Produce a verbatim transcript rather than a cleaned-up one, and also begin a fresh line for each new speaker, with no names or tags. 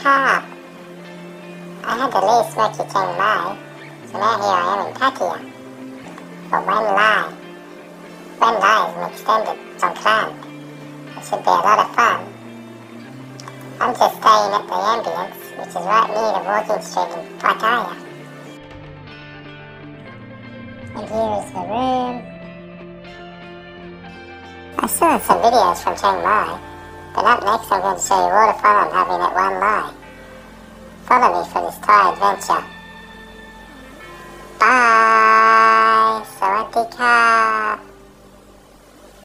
top. I had to leave smoky Chiang Mai, so now here I am in Pattaya. But Wen Lai, Wen Lai is an extended Songkran. It should be a lot of fun. I'm just staying at the Ambience, which is right near the walking street in Pattaya. And here is the room. I still have some videos from Chiang Mai, but up next I'm going to show you all the fun I'm having at Wen Lai. Follow me for this Thai adventure. Bye!